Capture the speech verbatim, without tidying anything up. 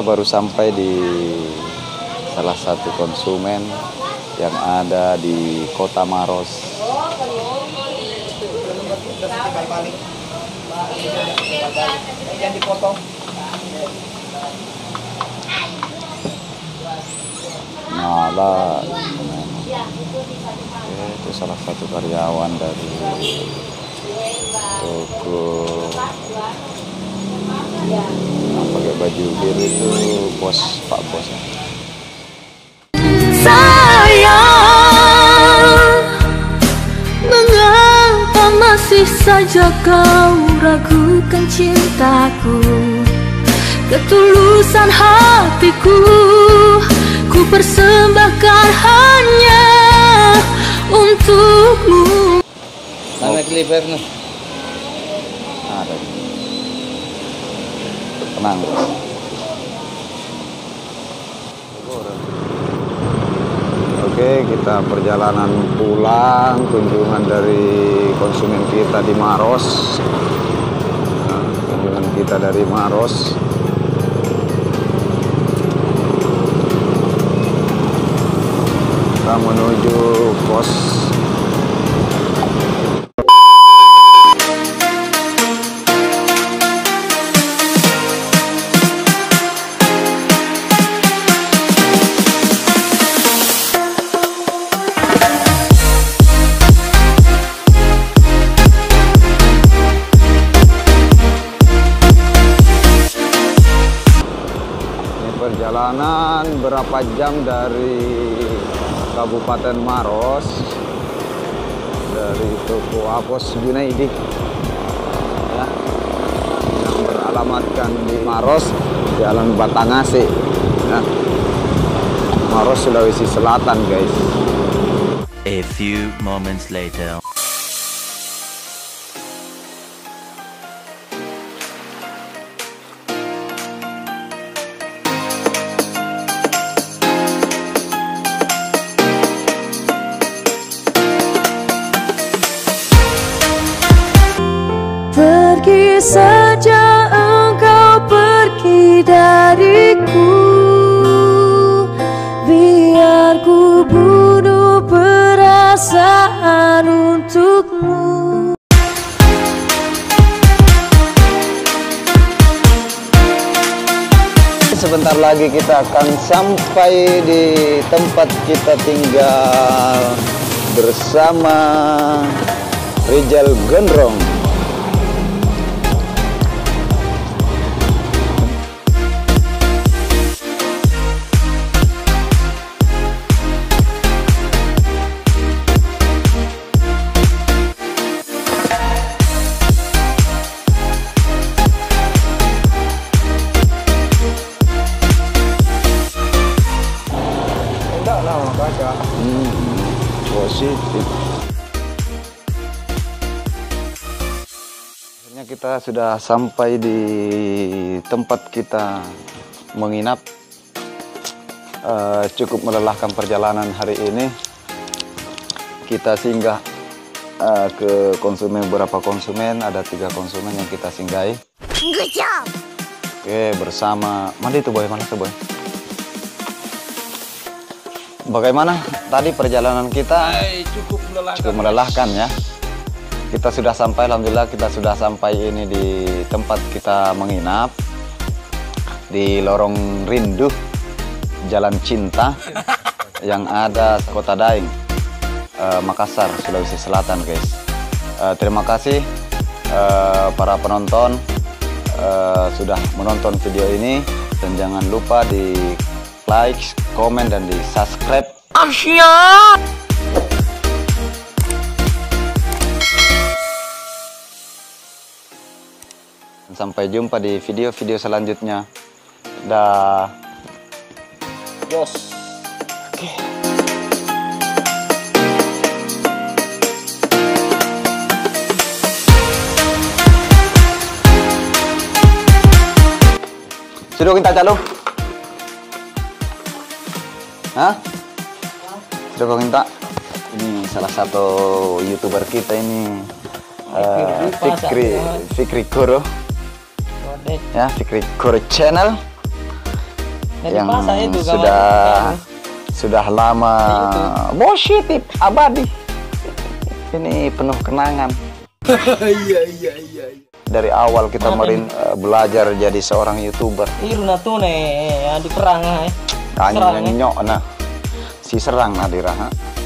kita baru sampai di salah satu konsumen yang ada di Kota Maros. Nala, oke, itu salah satu karyawan dari toko yang pakai baju biru itu bos, Pak Bos. Sayang, mengapa masih saja kau ragukan cintaku? Ketulusan hatiku ku persembahkan hanya untukmu. Mana kliper nih? Ada. Tenang. Oke, kita perjalanan pulang, kunjungan dari konsumen kita di Maros. Nah, kunjungan kita dari Maros. Kita menuju pos. Perjalanan berapa jam dari Kabupaten Maros, dari toko Apos Junaidi ya, yang beralamatkan di Maros, Jalan Batangase ya, Maros, Sulawesi Selatan, guys. A few moments later. Pergi saja engkau, pergi dariku, biar ku bunuh perasaan untukmu. Sebentar lagi kita akan sampai di tempat kita tinggal bersama Rizal Gondrong. Hmm, positif. Akhirnya kita sudah sampai di tempat kita menginap. Uh, cukup melelahkan perjalanan hari ini. Kita singgah uh, ke konsumen, beberapa konsumen, ada tiga konsumen yang kita singgahi. Good job. Oke, bersama mandi itu boy, mana tuh boy? Bagaimana tadi perjalanan kita? Ay, cukup melelahkan. Cukup melelahkan ya. Kita sudah sampai, alhamdulillah kita sudah sampai ini di tempat kita menginap di Lorong Rindu, Jalan Cinta yang ada Kota Daeng, uh, Makassar, Sulawesi Selatan, guys. Uh, terima kasih uh, para penonton uh, sudah menonton video ini, dan jangan lupa di like, komen, dan di subscribe. Asyik. Sampai jumpa di video-video selanjutnya. Dah. Bos. Oke. Sudah kita calon. Hah? Sudah kau minta? Ini salah satu YouTuber kita ini, uh, Fikri Fikri Koro. Ya, Fikri Koro Channel. yang sudah sudah lama positif abadi. Ini penuh kenangan. Iya iya iya. Dari awal kita merin uh, belajar jadi seorang YouTuber. Iru na tuh nih, di perang eh. Kanya nyok nah si serang nadira.